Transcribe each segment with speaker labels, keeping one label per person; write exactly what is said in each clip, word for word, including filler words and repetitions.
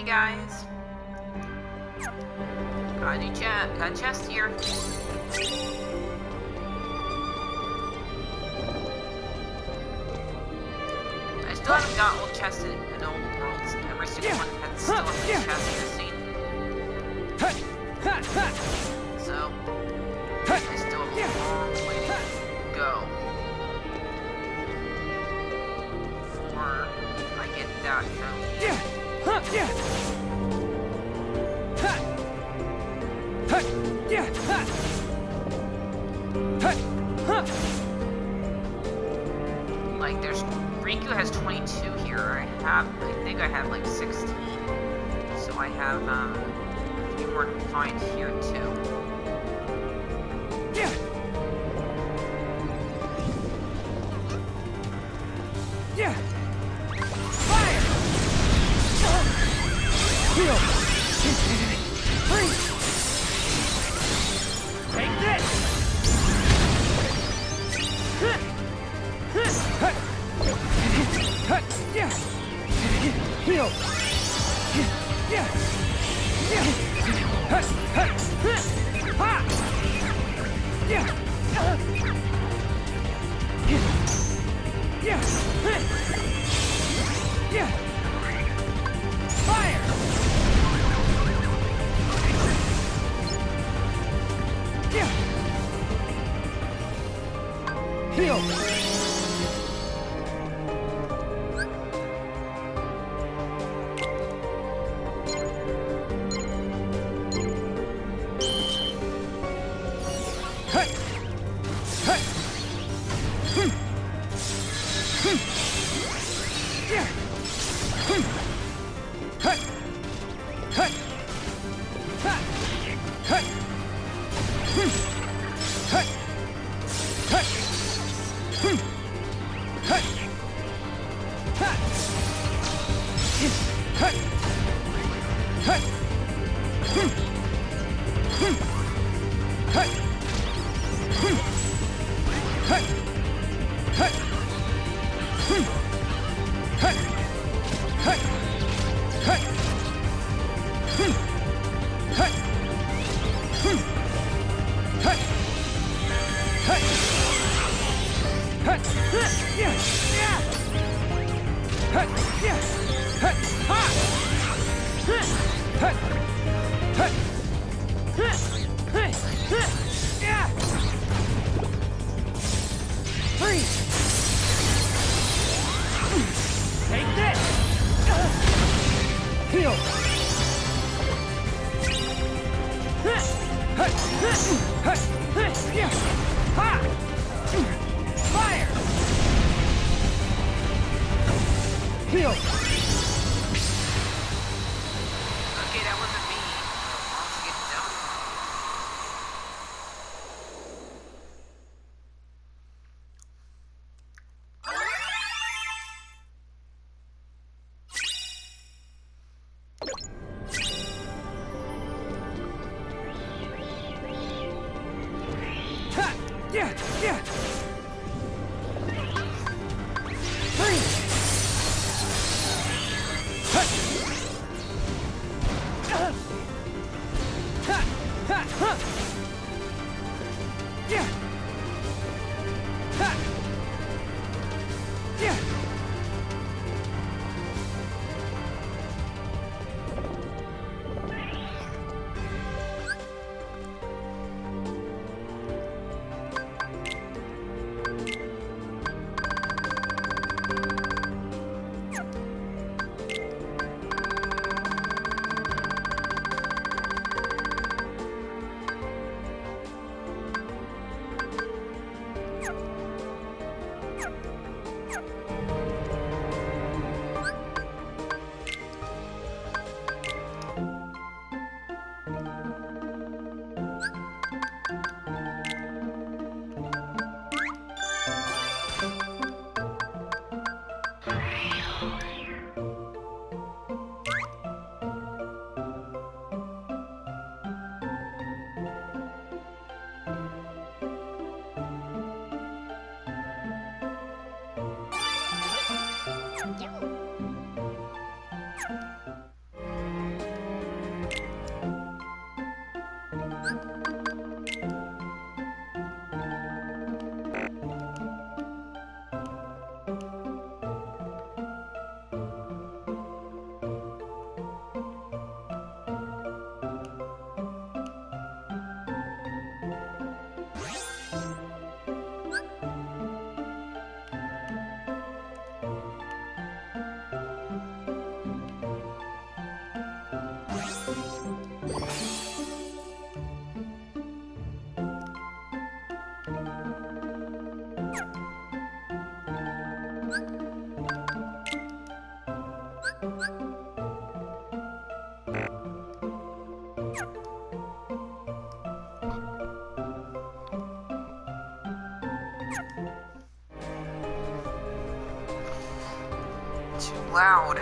Speaker 1: guys. Got a new chest. Got a chest here. I still haven't got old chests in, in old worlds. Every single one has still a new chest in this scene. So I still have a long way to go before I get that trophy. Like, there's Riku has twenty-two here. I have, I think I have like sixteen. So I have um, a few more to find here too.
Speaker 2: Yeah. Yeah. Fire. Heal. Freeze. Take this. Yeah. Heal. Yeah. Yeah. Ha. Yeah. Yeah. Yeah. Fire. Yeah. Heal. Yeah, yeah. Freeze. Hut. Uh. Ha, ha, huh. Yeah. Ha. Yeah.
Speaker 1: Too loud.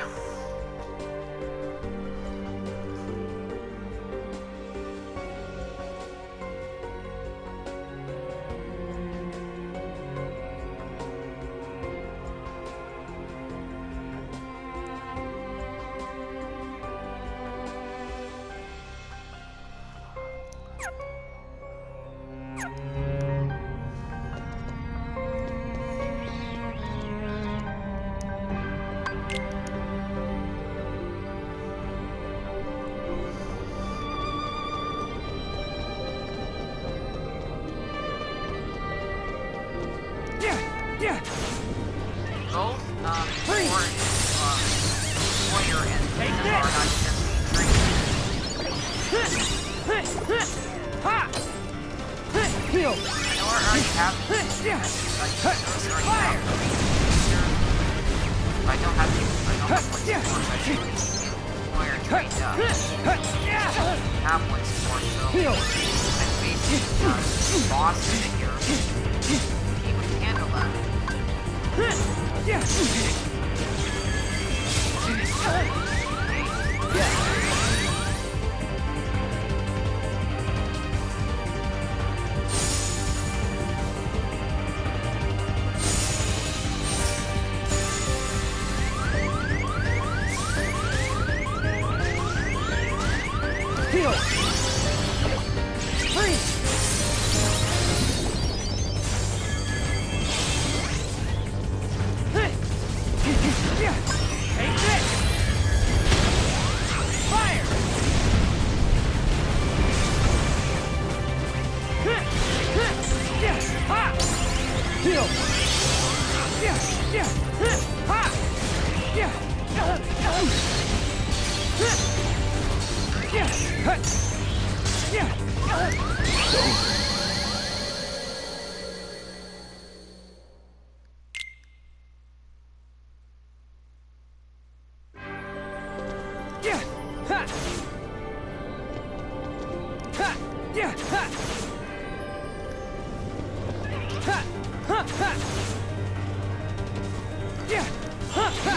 Speaker 2: Yeah.
Speaker 1: Both, um, Freeze. Or, um, Warrior and
Speaker 2: Take
Speaker 1: Vanguard
Speaker 2: this.
Speaker 1: on just
Speaker 2: Ha! Heal.
Speaker 1: I know I already have
Speaker 2: Yeah.
Speaker 1: I use those already have I don't have to, I don't have one
Speaker 2: Yeah.
Speaker 1: support, I should Warrior trained up. Have one support, so
Speaker 2: Heal.
Speaker 1: I'm basically, uh, boss figure. He would handle that.
Speaker 2: Yeah. Heal. Freeze. Yeah. Take this. Fire. Yeah. Ha. Heal. Yeah. Yeah. Ha. Yeah. Yeah. Yeah. Yeah. Ha. Ha. Yeah. Ha. Ha. Ha. Ha. Yeah. Ha. Ha.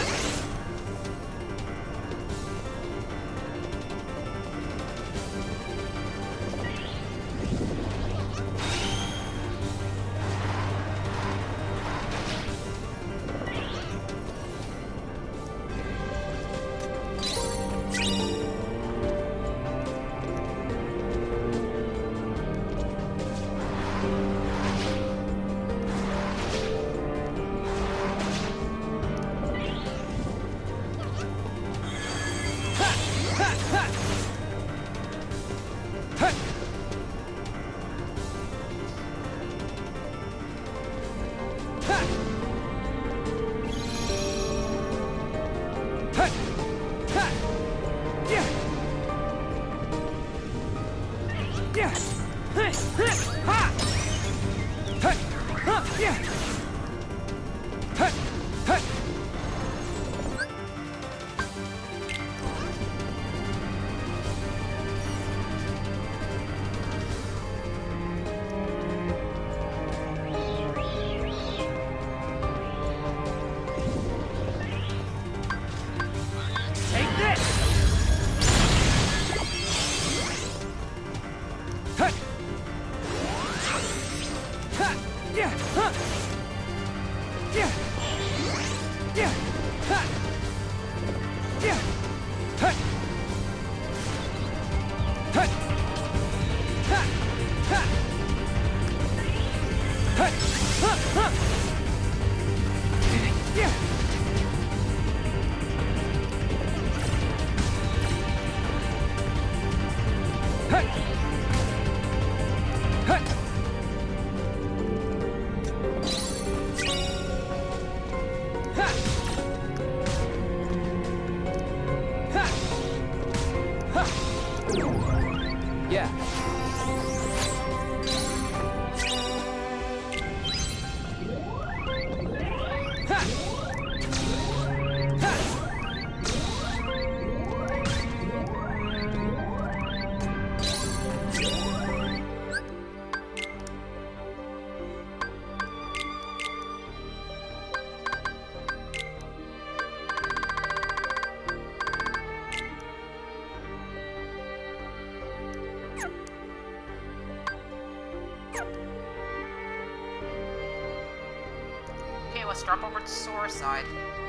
Speaker 1: let's drop over to Sora side.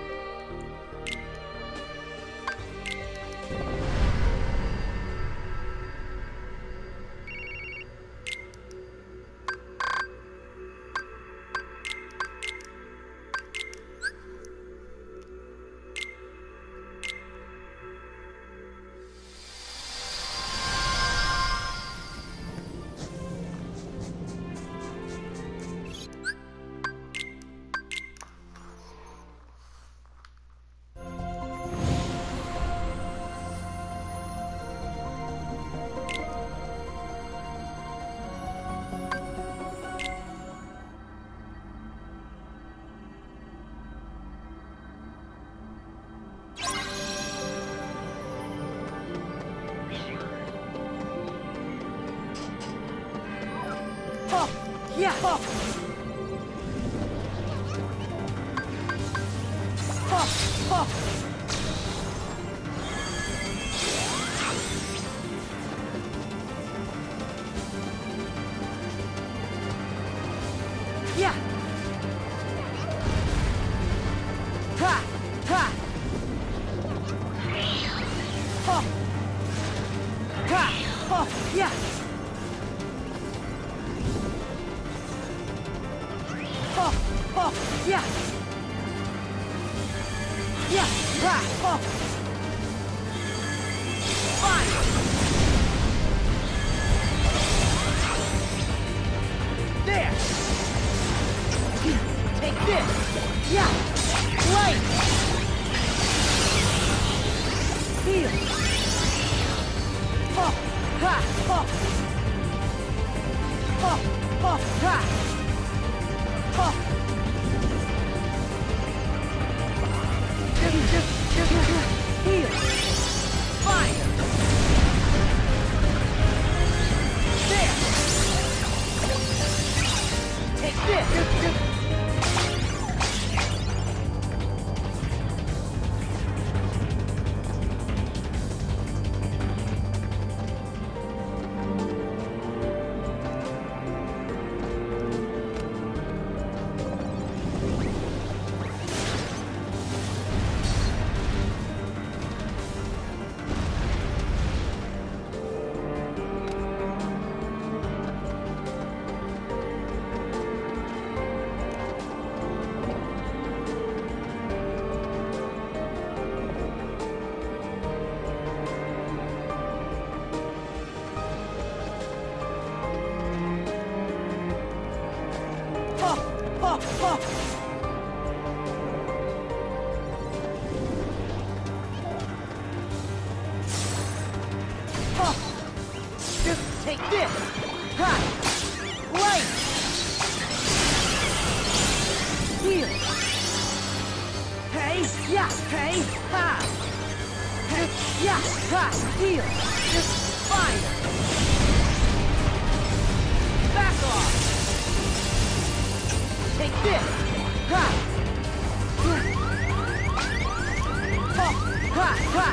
Speaker 2: Yeah. Oh. Oh. Oh. Yeah. Ha. Ha. Oh. Ha. Oh. Yeah. Oh, oh, yeah. Yeah, right, oh. Fire. There. Take this. Yeah. Light. Heal. Oh, ha, oh. Oh, oh, ha. Oh. Heal. Fire. There. Take this. Take this! Ha! Light! Heal! Hey! Yeah! Hey! Ha! Hey! Yeah! Ha! Heal! Fire! Back off! Take this! Ha! Oh! Ha! Ha!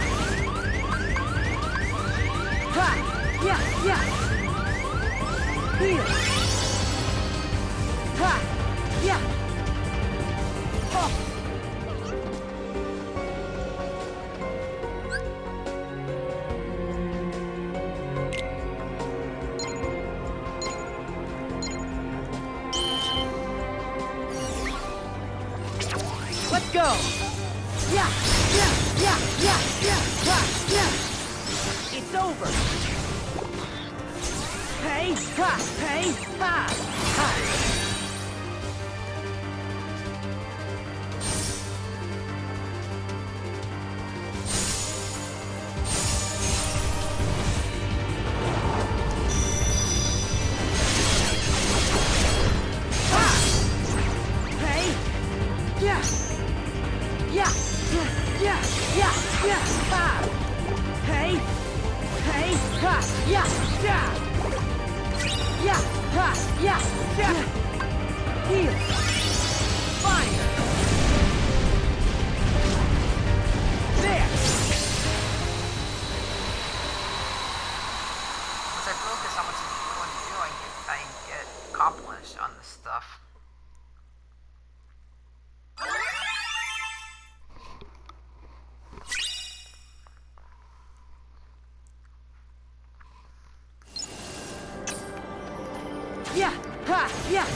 Speaker 2: Ha! Yeah! Yeah! Heal! Ha! Yeah! Oh! Let's go! Yeah! Yeah! Yeah! Yeah! Yeah! Ha! Yeah! It's over! Hey! Ha! Hey! Ha! Ha! Ha! Hey! Yeah! Yeah! Yeah! Yeah! Yeah! Yeah! Ha! Hey! Hey! Ha! Yeah! Yeah! Yeah! Ha! Yeah! Yeah! Heal! Fire! There!
Speaker 1: Once I focus on what I want to do, I get, I get accomplished on this stuff.
Speaker 2: Yeah! Ha! Yeah!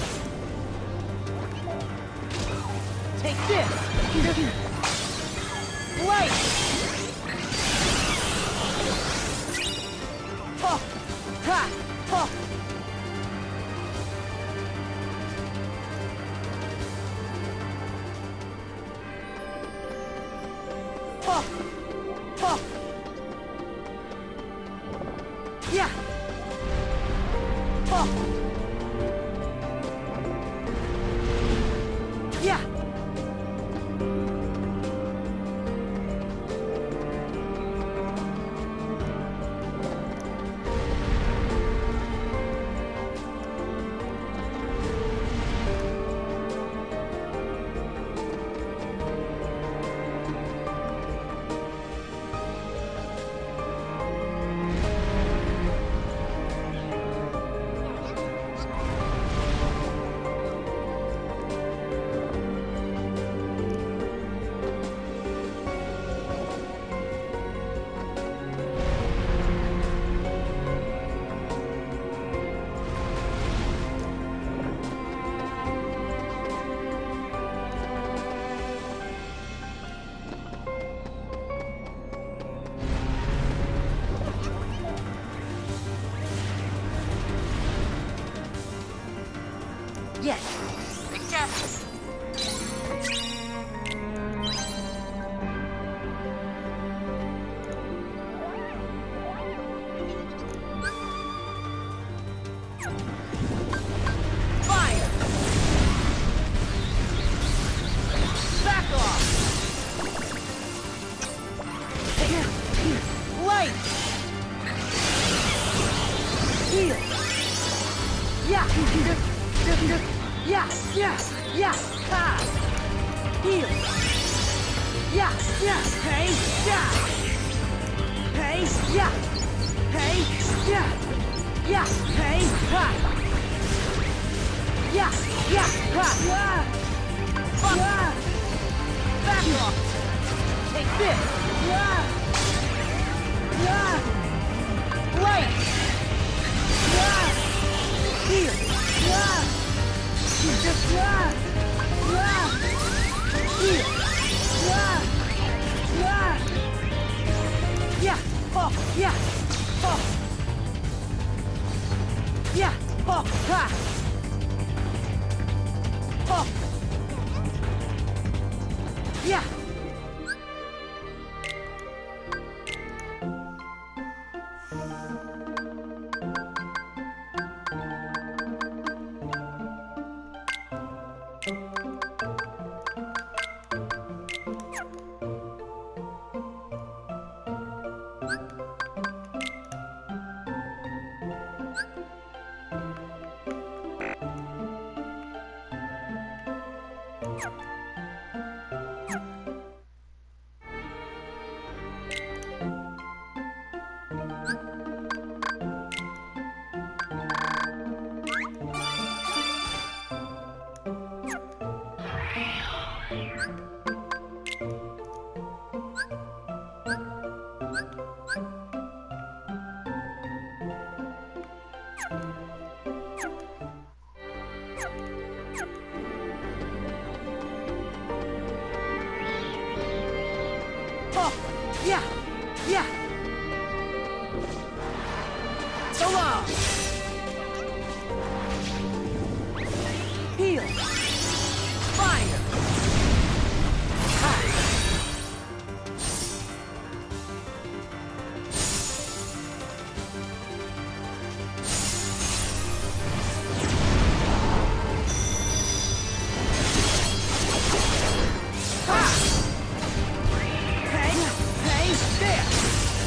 Speaker 2: Take this! Light! Oh! Ha! Oh! Oh! Oh! Yeah! Oh! Yeah! Yes!
Speaker 1: Big Jeff!
Speaker 2: Fire! Back off! Light! Heal! Yeah! Yeah! Yeah! Yeah! Ha! Heal! Yeah! Yeah! Hey! Yeah! Hey! Yeah! Hey! Yeah! Yeah! Hey! Ha! Yeah! Yeah! Ha! Yeah! Fuck! Yeah! Back off! Take this! Yeah! Yeah! Light! Yeah! Heal! Yeah! Just yeah! Yeah! Heal! Yeah! Yeah! Yeah! Oh! Yeah! Oh! Yeah! Oh! Ha! Oh! Yeah! Oh! Yeah! Yeah! So long! Heal! Fire! Ha! Ha! Hey! Hey! There!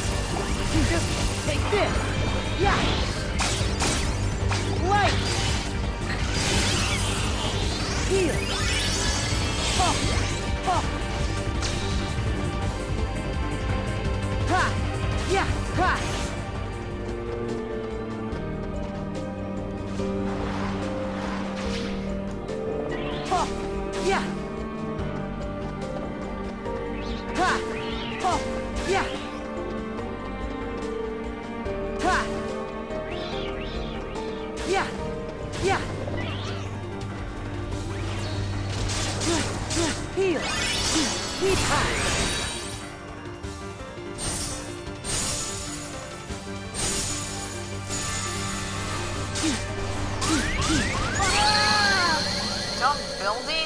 Speaker 2: Keep high.
Speaker 1: Dumb building?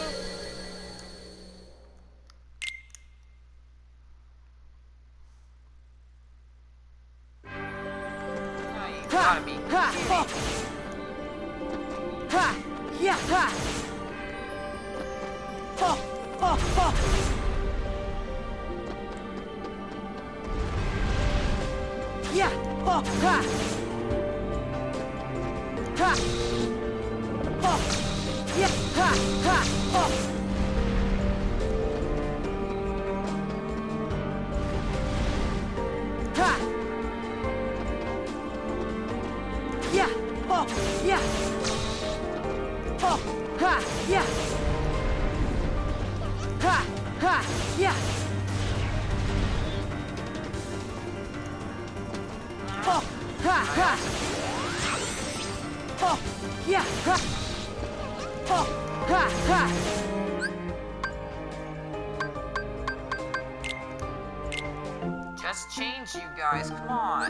Speaker 1: Oh, you gotta be kidding me.
Speaker 2: Ha! Yeah! Ha! Ho! Ho! Ho! Yeah! Ho! Ha! Ha! Ho! Yeah! Ha! Ha! Ho! Ha! Yeah! Ho! Yeah! Ho! Ha! Yeah! Ha! Ha! Yeah! Ho! Ha! Ha! Ho! Yeah! Ha! Ho! Ha! Ha!
Speaker 1: Just change, you guys. Come on.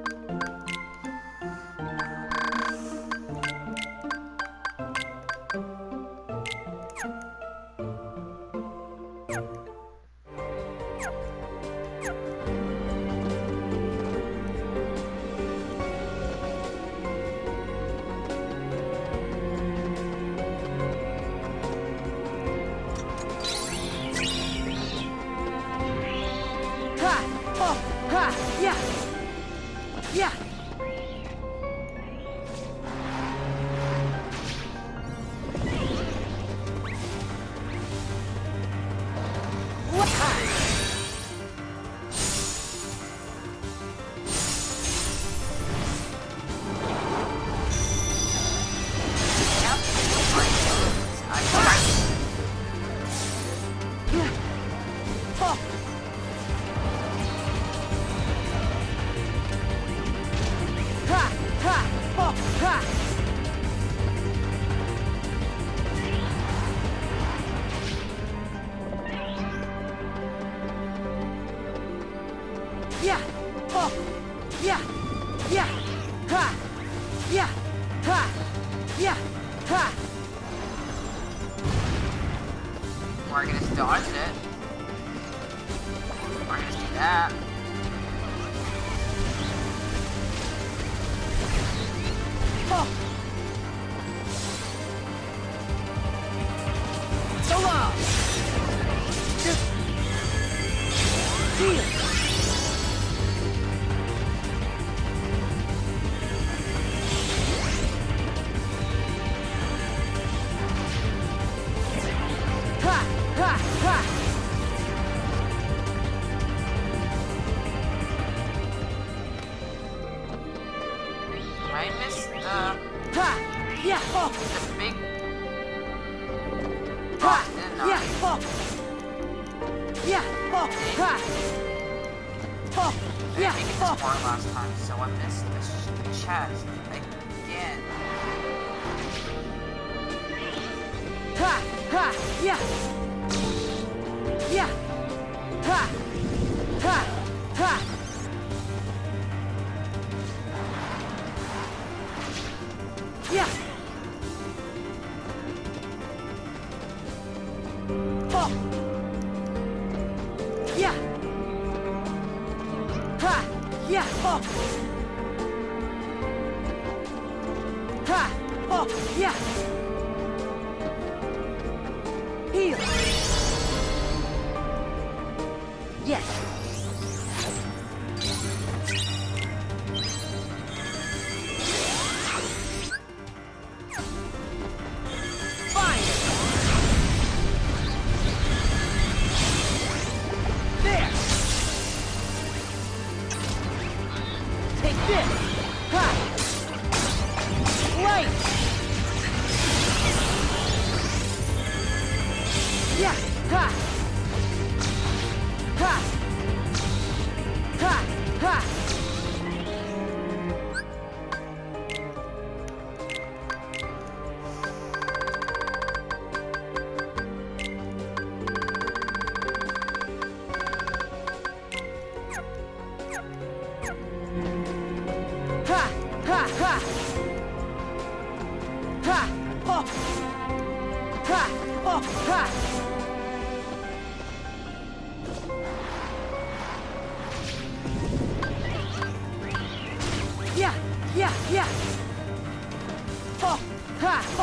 Speaker 2: Ha! Ho! Ha! Yeah! Yeah! What? Ha!
Speaker 1: Yep. I
Speaker 2: Yeah! Ho! Ha! Ha! Ho! Ha! Yeah! Ho! Yeah! Yeah! Ha! Yeah! Ha! Yeah! Ha!
Speaker 1: Or I can just dodge it. Or I can just do that.
Speaker 2: Ho! So long! Just heal! Ha! Ha! Ha!
Speaker 1: I missed the,
Speaker 2: Ha! Yeah! Ho!
Speaker 1: the big
Speaker 2: Ha!
Speaker 1: boss, didn't I?
Speaker 2: Yeah! Ho! Yeah! Ho! Ha! Ho!
Speaker 1: I
Speaker 2: Yeah!
Speaker 1: didn't make it
Speaker 2: Ho!
Speaker 1: this far last time, so I missed the, sh- the chest again.
Speaker 2: Ha! Ha! Yeah! Yeah! Ha! Ha! Ha! Yeah! Ho! Yeah! Ha! Yeah! Ho! Ha! Ho! Yeah! Heal! Yes! Fire! There! Take this! Ha! Light! Yeah! Ha! Ha! Ha! Ha!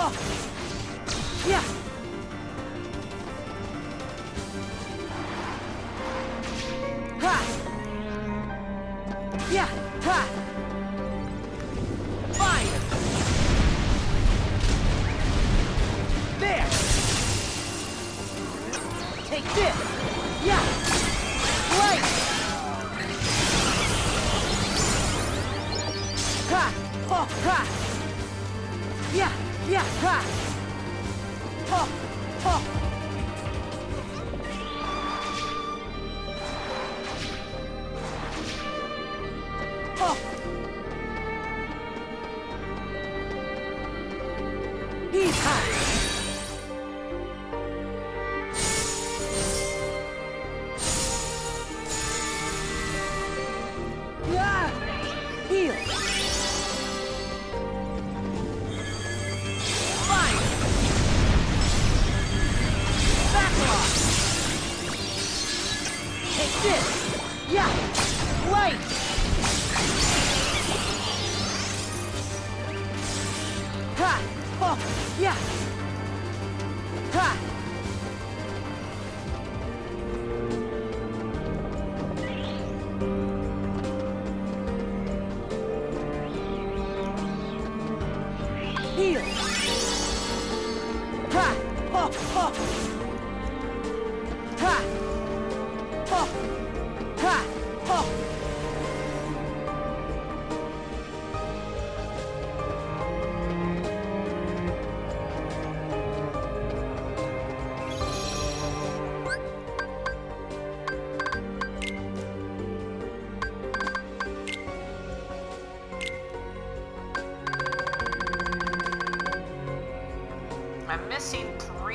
Speaker 2: Oh. Yeah. Ha. Yeah. Ha. Fire. There. Take this. Yeah. Right. Ha. Oh. Ha. Yeah. Yeah. Ha. Oh. Oh. Oh. He's hot. Yeah. Heal. Fire. Backlog. Take this. Yeah. Light. Ha! Oh! Yeah! Ha! Heal! Ha! Oh! Oh! Ha! Oh! Ha! Oh!
Speaker 1: I'm missing three.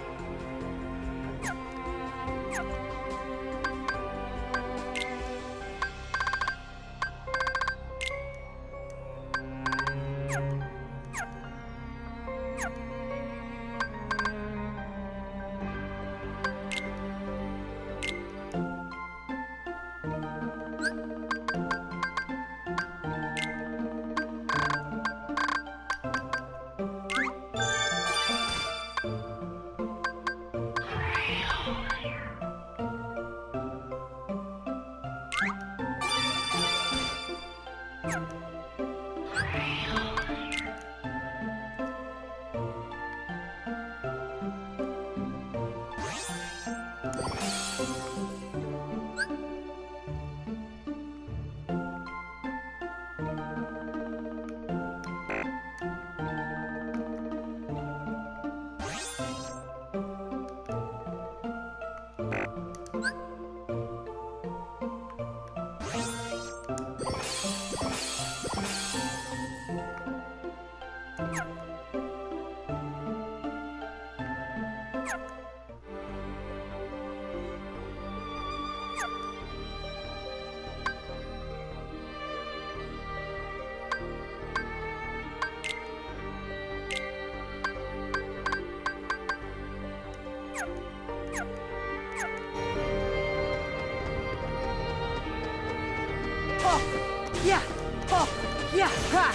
Speaker 1: Oh! Yeah! Oh! Yeah! Ha!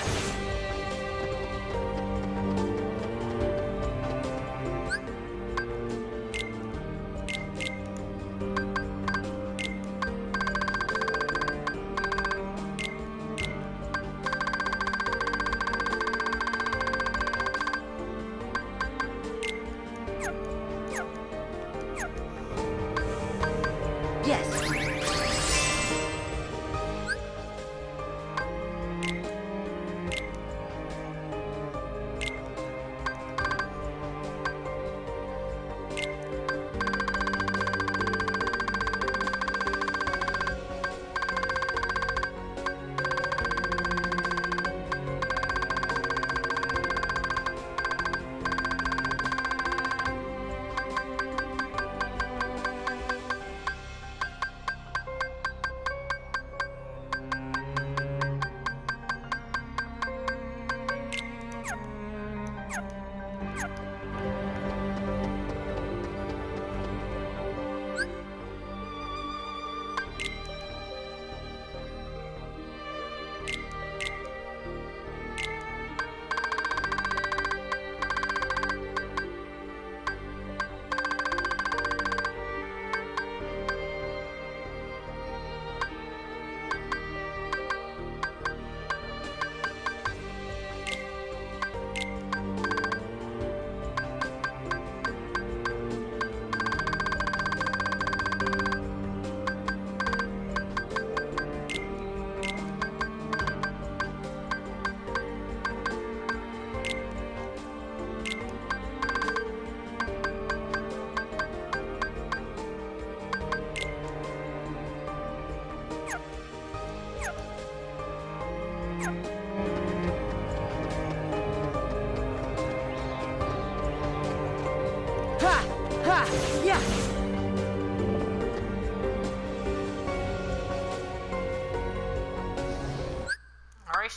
Speaker 1: Yes!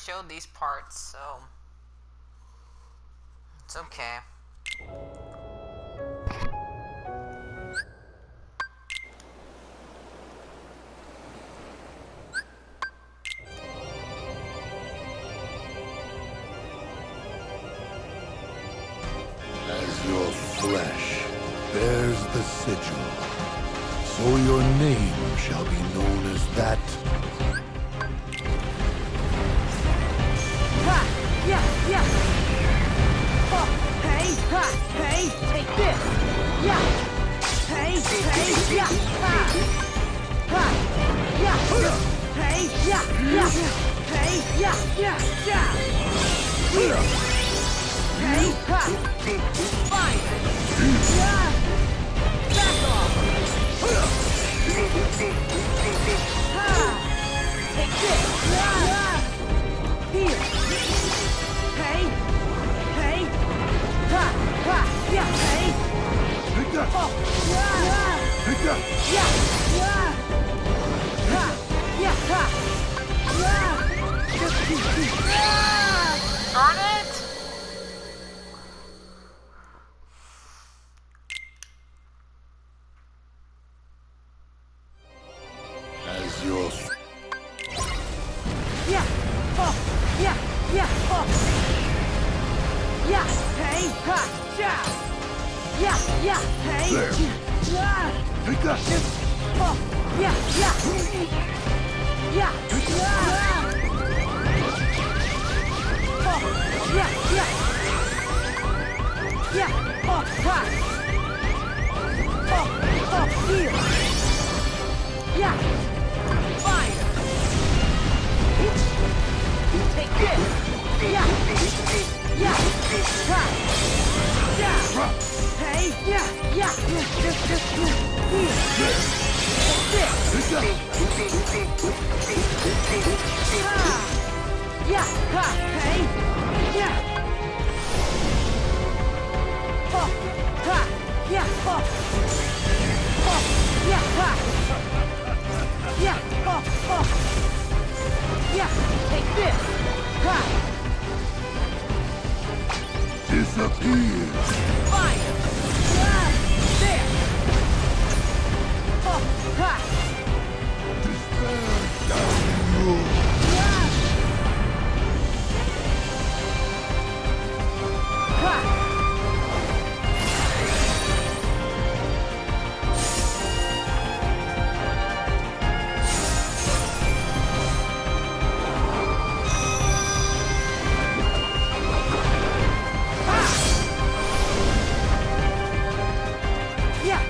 Speaker 1: showed these parts, so it's okay.
Speaker 3: As your flesh bears the sigil, so your name shall be known as that.
Speaker 2: Ha! Yeah! Yeah! Oh! Hey! Ha! Hey! Take this! Yeah! Hey! Hey! Yeah! Ha! Ha! Yeah! Hey! Yeah! Yeah! Hey! Yeah! Yeah! Yeah! Here! Hey! Ha! Fire! Yeah! Back off! Ha! Take this! Yeah! Here! Hey! Hey! Ha! Ha! Yeah! Hey!
Speaker 3: Take that!
Speaker 2: Oh! Yeah!
Speaker 3: Take that!
Speaker 2: Yeah! Yeah! Ha! Yeah! Ha! Yeah! Yeah!
Speaker 1: Darn it!
Speaker 3: As your
Speaker 2: Yeah! Oh! Yeah! Yeah! Oh! Yeah! Hey! Ha! Yeah! Yeah! Yeah! Hey!
Speaker 3: There.
Speaker 2: Yeah!
Speaker 3: take that!
Speaker 2: Oh! Yeah! Yeah! Yeah! Yeah! Oh! Yeah! Yeah! Yeah! Oh! Ha! Oh! Oh! Heal! Yeah! Fire! Take this! Yeah! Yeah! Ha! Yeah! Hey! Yeah! Yeah! Just, just, just, here! Take this!
Speaker 3: Take that!
Speaker 2: Ha! Yeah! Ha! Hey! Yeah! Oh! Ha! Yeah! Oh! Oh! Yeah! Ha! Yeah! Oh! Oh! Yeah! Take this! Ha!
Speaker 3: Disappear!
Speaker 2: Fire! Ah! There! Oh! Ha!
Speaker 3: Despair down you!
Speaker 2: Ah! Ha! Yeah!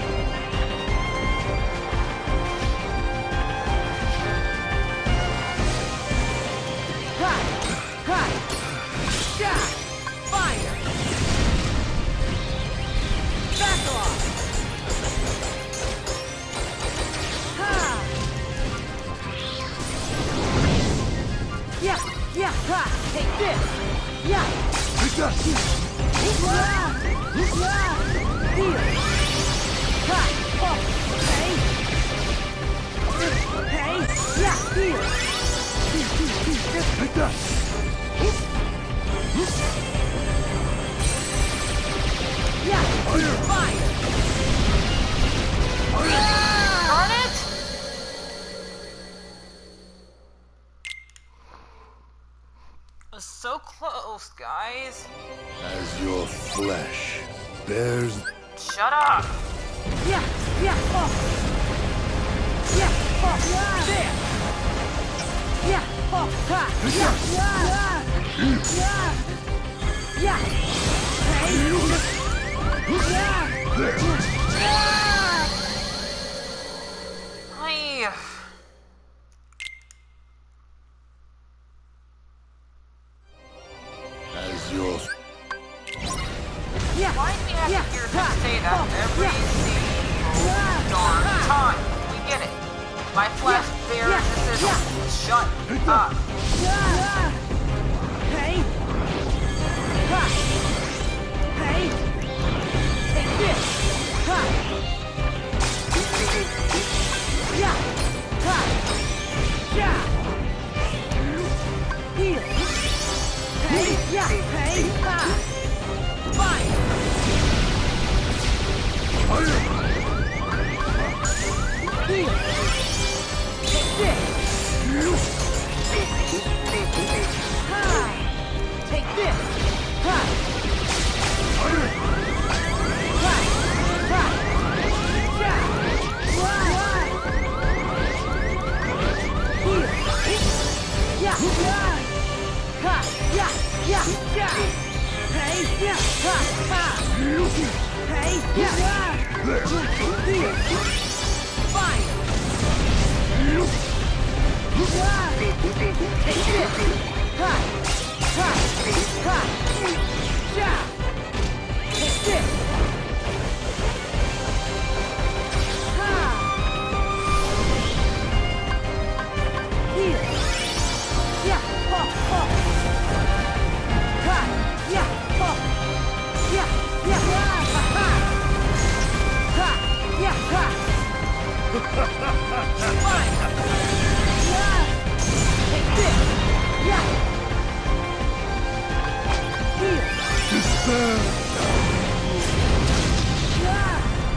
Speaker 2: Ha! Ha! Ja! Fire! Back off! Ha! Yeah! Yeah! Ha! Take this! Yeah!
Speaker 3: Take that!
Speaker 2: Ah! Ah! Heal! Ha! Oh! Hey! Hey! Yeah! Heal!
Speaker 3: Take that!
Speaker 2: Yeah!
Speaker 3: Fire!
Speaker 2: Fire!
Speaker 1: Darn it! Was so close, guys.
Speaker 3: As your flesh bears...
Speaker 1: Shut up!
Speaker 2: Yeah! Yeah! Oh! Yeah! Oh! There! Yeah! Oh! Ha! Yeah! Yeah! Yeah! Yeah! Hey! Yeah!
Speaker 3: There!
Speaker 2: Yeah!
Speaker 1: I...
Speaker 3: As your...
Speaker 2: Yeah!
Speaker 1: Why do we have
Speaker 2: Yeah!
Speaker 1: to hear
Speaker 2: Ha!
Speaker 1: him say that
Speaker 2: Oh!
Speaker 1: every
Speaker 2: Yeah!
Speaker 1: single
Speaker 2: Yeah!
Speaker 1: darn
Speaker 2: Ha!
Speaker 1: time? We get it. My flesh
Speaker 2: Yeah,
Speaker 1: bears
Speaker 2: yeah,
Speaker 1: the sizzle.
Speaker 2: yeah.
Speaker 1: Shut
Speaker 3: Take
Speaker 1: up.
Speaker 2: Yeah! Hey! Ha! Hey! Take this! Ha! Yeah! Ha! Yeah! Heal! Fine! Yeah! Take this! Yeah! Heal!
Speaker 3: Despair!
Speaker 2: Yeah!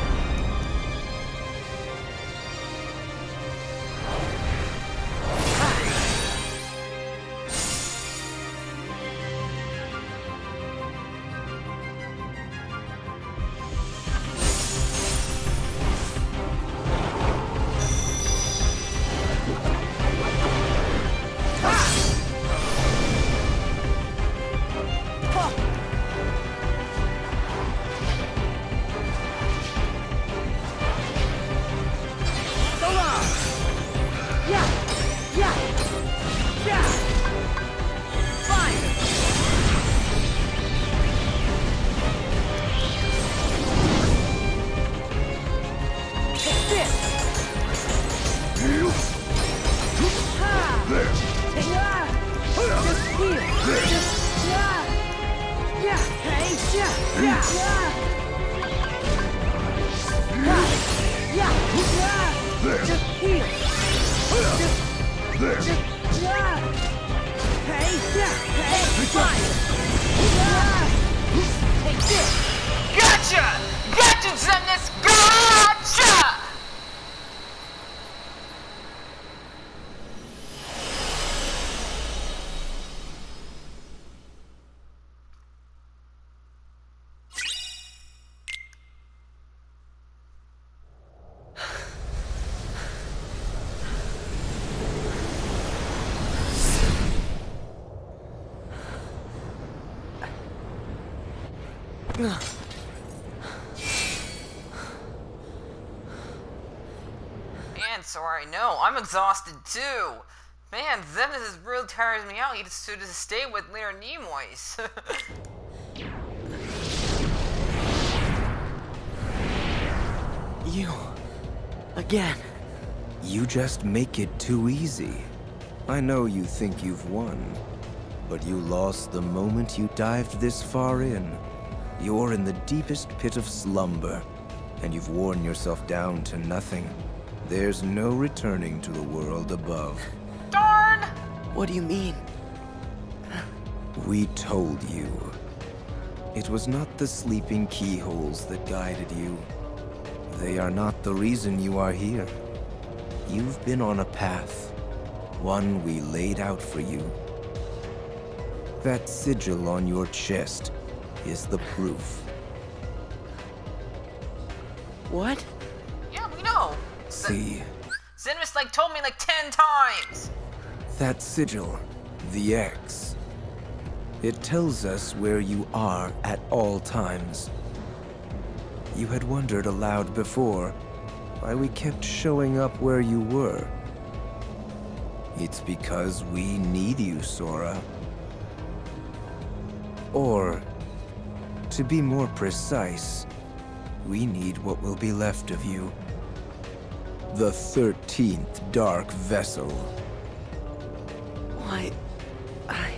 Speaker 1: Gotcha! Gotcha, Xemnas! Gotcha! Man, Sora, I know. I'm exhausted too. Man, Xemnas is really tires me out. He just to just stay with Leonard Nimoy's.
Speaker 4: You... again.
Speaker 5: You just make it too easy. I know you think you've won, but you lost the moment you dived this far in. You're in the deepest pit of slumber, and you've worn yourself down to nothing. There's no returning to the world above.
Speaker 1: Darn!
Speaker 4: What do you mean?
Speaker 5: We told you. It was not the sleeping keyholes that guided you. They are not the reason you are here. You've been on a path, one we laid out for you. That sigil on your chest is the proof.
Speaker 4: What?
Speaker 1: Yeah, we know.
Speaker 5: See,
Speaker 1: Xemnas like told me like ten times.
Speaker 5: that sigil, the X. It tells us where you are at all times. You had wondered aloud before why we kept showing up where you were. It's because we need you, Sora. Or, to be more precise, we need what will be left of you. The thirteenth Dark Vessel.
Speaker 4: Why... I...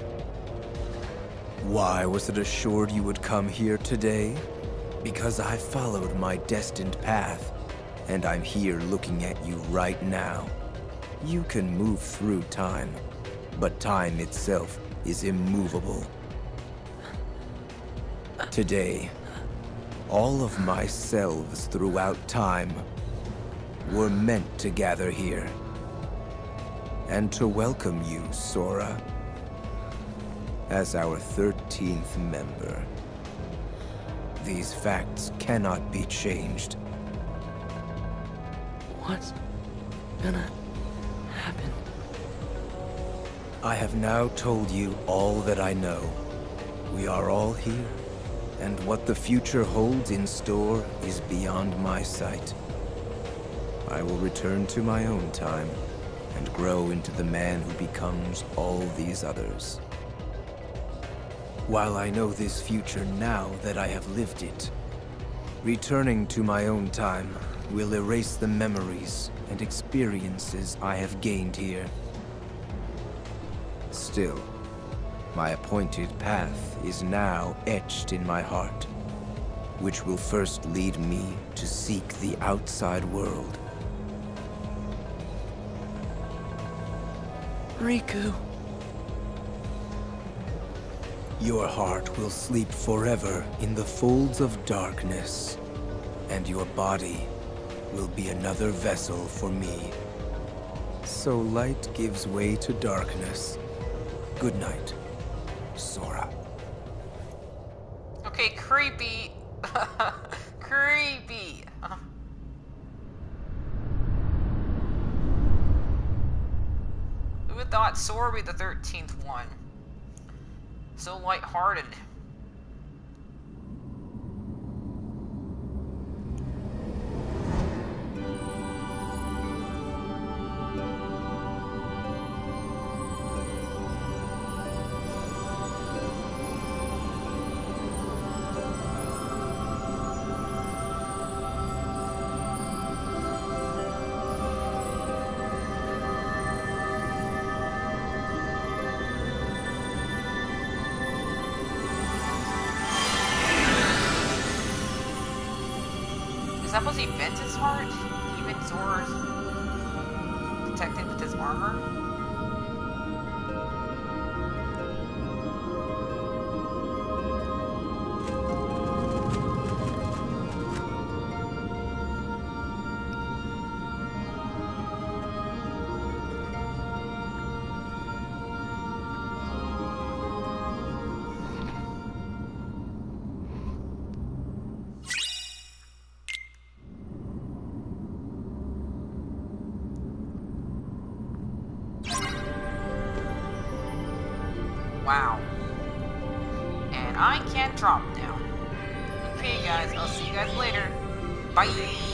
Speaker 5: Why was it assured you would come here today? Because I followed my destined path, and I'm here looking at you right now. You can move through time, but time itself is immovable. Today, all of my selves throughout time were meant to gather here, and to welcome you, Sora, as our thirteenth member. These facts cannot be changed.
Speaker 4: What's gonna happen?
Speaker 5: I have now told you all that I know. We are all here, and what the future holds in store is beyond my sight. I will return to my own time and grow into the man who becomes all these others. While I know this future now that I have lived it, returning to my own time will erase the memories and experiences I have gained here. Still, my appointed path is now etched in my heart, which will first lead me to seek the outside world
Speaker 4: Riku.
Speaker 5: Your heart will sleep forever in the folds of darkness, and your body will be another vessel for me. So light gives way to darkness. Good night, Sora.
Speaker 1: Okay, creepy. Creepy. Who would thought Sora would be the thirteenth one? So lighthearted. Is that supposed to vent his heart? Even Zora's protected with his armor? Wow. And I can't drop now. Okay guys, I'll see you guys later. Bye.